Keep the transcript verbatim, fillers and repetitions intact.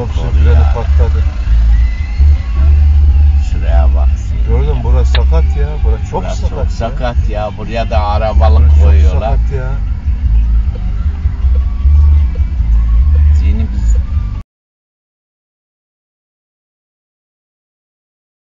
Otobüsün koru freni ya. patladı. Şuraya bak. Gördün mü? Burası sakat ya. Burası çok Burası sakat. çok ya. sakat ya. Buraya da arabalık Burası çok koyuyorlar.